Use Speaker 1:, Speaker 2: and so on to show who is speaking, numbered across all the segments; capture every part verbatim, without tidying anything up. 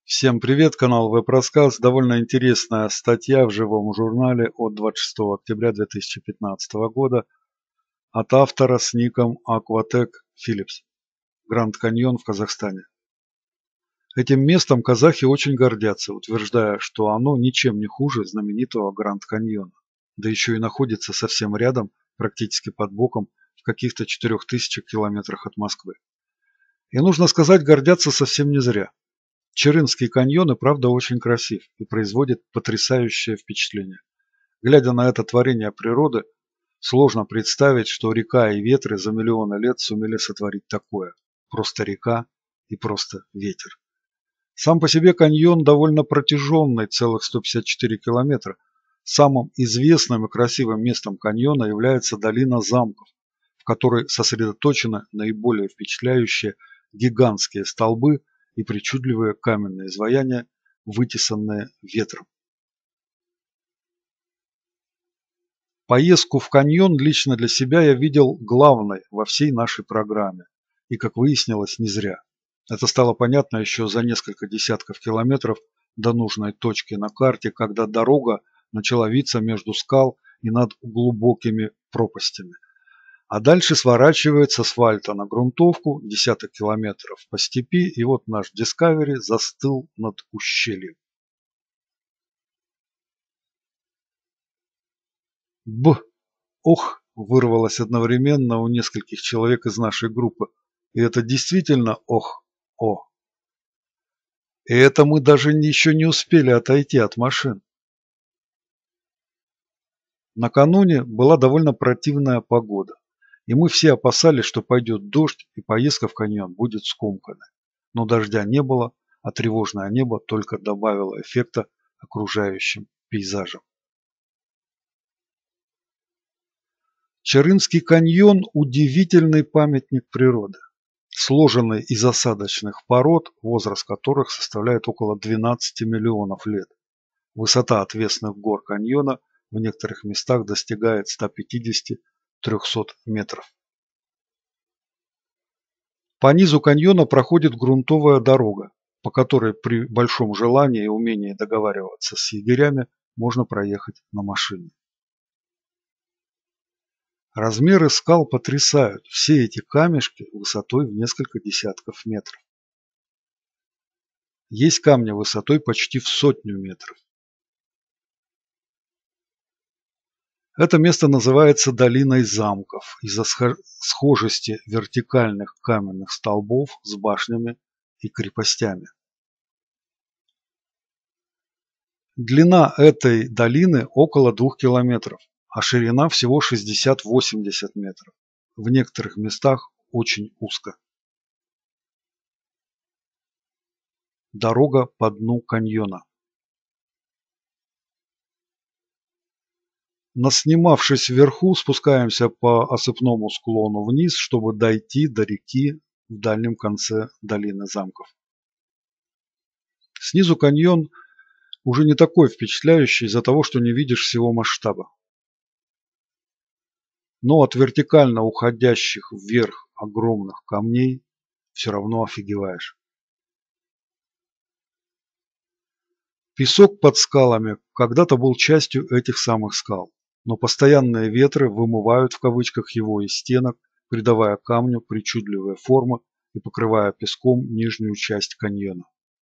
Speaker 1: Всем привет, канал Веб-Рассказ. Довольно интересная статья в живом журнале от двадцать шестого октября две тысячи пятнадцатого года от автора с ником Aquatech Philips. Гранд Каньон в Казахстане. Этим местом казахи очень гордятся, утверждая, что оно ничем не хуже знаменитого Гранд Каньона, да еще и находится совсем рядом, практически под боком, в каких-то четырёх тысячах километрах от Москвы. И нужно сказать, гордятся совсем не зря. Чарынский каньон и правда очень красив и производит потрясающее впечатление. Глядя на это творение природы, сложно представить, что река и ветры за миллионы лет сумели сотворить такое. Просто река и просто ветер. Сам по себе каньон довольно протяженный, целых сто пятьдесят четыре километра. Самым известным и красивым местом каньона является долина замков, в которой сосредоточены наиболее впечатляющие гигантские столбы и причудливые каменные изваяния, вытесанные ветром. Поездку в каньон лично для себя я видел главной во всей нашей программе. И, как выяснилось, не зря. Это стало понятно еще за несколько десятков километров до нужной точки на карте, когда дорога начала виться между скал и над глубокими пропастями. А дальше сворачивает с асфальта на грунтовку десяток километров по степи, и вот наш Discovery застыл над ущельем. Б! Ох! Вырвалось одновременно у нескольких человек из нашей группы. И это действительно ох! О! И это мы даже еще не успели отойти от машин. Накануне была довольно противная погода. И мы все опасались, что пойдет дождь, и поездка в каньон будет скомканной. Но дождя не было, а тревожное небо только добавило эффекта окружающим пейзажам. Чарынский каньон – удивительный памятник природы, сложенный из осадочных пород, возраст которых составляет около двенадцати миллионов лет. Высота отвесных гор каньона в некоторых местах достигает ста пятидесяти — трёхсот метров. По низу каньона проходит грунтовая дорога, по которой при большом желании и умении договариваться с егерями можно проехать на машине. Размеры скал потрясают. Все эти камешки высотой в несколько десятков метров. Есть камни высотой почти в сотню метров. Это место называется долиной замков из-за схожести вертикальных каменных столбов с башнями и крепостями. Длина этой долины около двух километров, а ширина всего шестьдесят — восемьдесят метров. В некоторых местах очень узко. Дорога по дну каньона. Наснимавшись вверху, спускаемся по осыпному склону вниз, чтобы дойти до реки в дальнем конце долины замков. Снизу каньон уже не такой впечатляющий из-за того, что не видишь всего масштаба. Но от вертикально уходящих вверх огромных камней все равно офигеваешь. Песок под скалами когда-то был частью этих самых скал, но постоянные ветры вымывают в кавычках его из стенок, придавая камню причудливые формы и покрывая песком нижнюю часть каньона.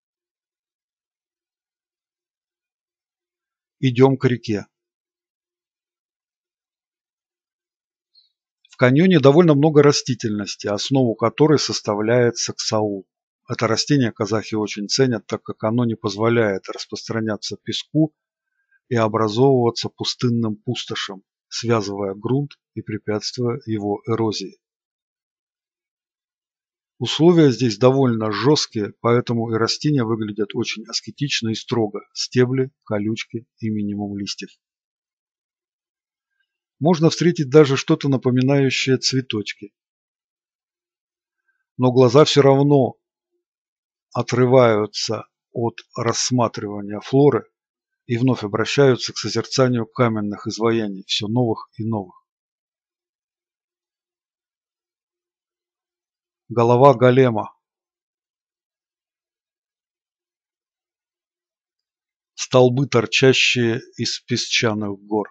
Speaker 1: Идем к реке. В каньоне довольно много растительности, основу которой составляет саксаул. Это растение казахи очень ценят, так как оно не позволяет распространяться песку и образовываться пустынным пустошам, связывая грунт и препятствуя его эрозии. Условия здесь довольно жесткие, поэтому и растения выглядят очень аскетично и строго – стебли, колючки и минимум листьев. Можно встретить даже что-то напоминающее цветочки. Но глаза все равно отрываются от рассматривания флоры и вновь обращаются к созерцанию каменных изваяний, все новых и новых. Голова голема. столбы, торчащие из песчаных гор.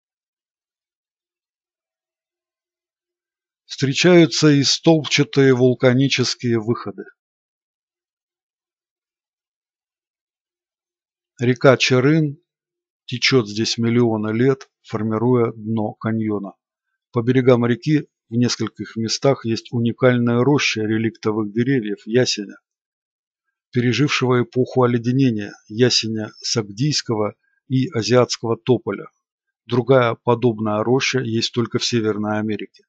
Speaker 1: Встречаются и столбчатые вулканические выходы. Река Чарын течет здесь миллионы лет, формируя дно каньона. По берегам реки в нескольких местах есть уникальная роща реликтовых деревьев ясеня, пережившего эпоху оледенения, ясеня сагдийского и азиатского тополя. Другая подобная роща есть только в Северной Америке.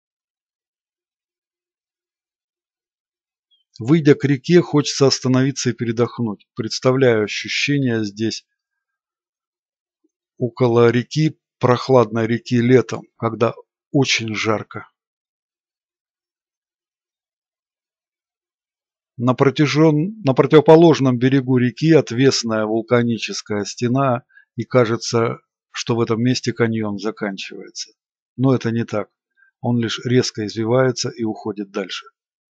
Speaker 1: Выйдя к реке, хочется остановиться и передохнуть. Представляю ощущения здесь около реки, прохладной реки летом, когда очень жарко. На, протяжен... на противоположном берегу реки отвесная вулканическая стена, и кажется, что в этом месте каньон заканчивается. Но это не так. Он лишь резко извивается и уходит дальше.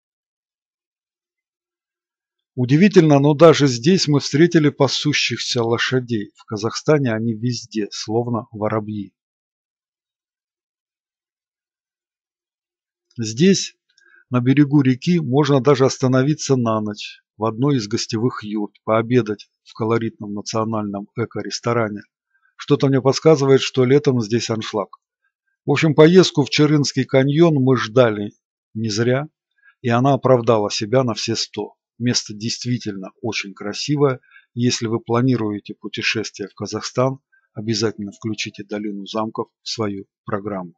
Speaker 1: Удивительно, но даже здесь мы встретили пасущихся лошадей. В Казахстане они везде, словно воробьи. Здесь, на берегу реки, можно даже остановиться на ночь в одной из гостевых юрт, пообедать в колоритном национальном эко-ресторане. Что-то мне подсказывает, что летом здесь аншлаг. В общем, поездку в Чарынский каньон мы ждали не зря, и она оправдала себя на все сто. Место действительно очень красивое. Если вы планируете путешествие в Казахстан, обязательно включите долину замков в свою программу.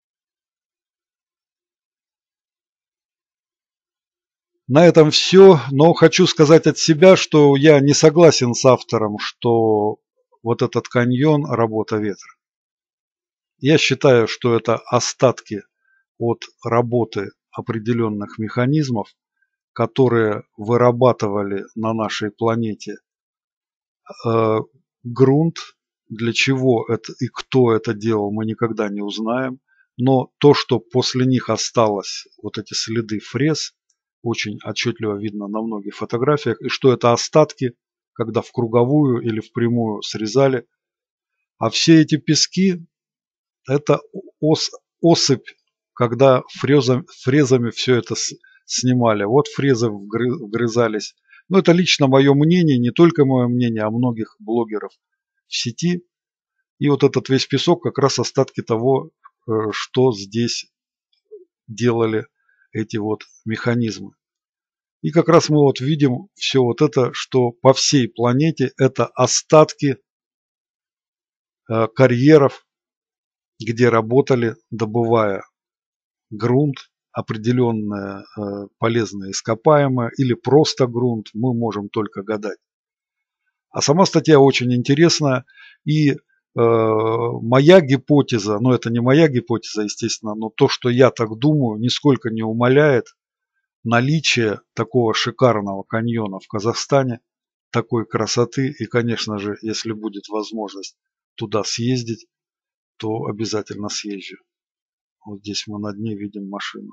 Speaker 1: На этом все, но хочу сказать от себя, что я не согласен с автором, что вот этот каньон – работа ветра. Я считаю, что это остатки от работы определенных механизмов, которые вырабатывали на нашей планете э, грунт. Для чего это и кто это делал, мы никогда не узнаем. Но то, что после них осталось, вот эти следы фрез, очень отчетливо видно на многих фотографиях, и что это остатки, когда в круговую или в прямую срезали. А все эти пески – это ос, осыпь, когда фрезами, фрезами все это с, снимали. Вот фрезы вгрызались. Но это лично мое мнение, не только мое мнение, а многих блогеров в сети. И вот этот весь песок как раз остатки того, что здесь делали эти вот механизмы. И как раз мы вот видим все вот это, что по всей планете это остатки э, карьеров, где работали, добывая грунт, определенные э, полезные ископаемые или просто грунт, мы можем только гадать. А сама статья очень интересная, и э, моя гипотеза, но это не моя гипотеза, естественно, но то, что я так думаю, нисколько не умаляет наличие такого шикарного каньона в Казахстане, такой красоты, и, конечно же, если будет возможность туда съездить, то обязательно съезжу. Вот здесь мы на дне видим машину.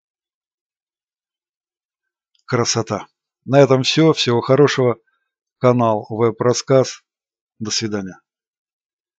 Speaker 1: Красота. На этом все. Всего хорошего. Канал Веб Рассказ. До свидания.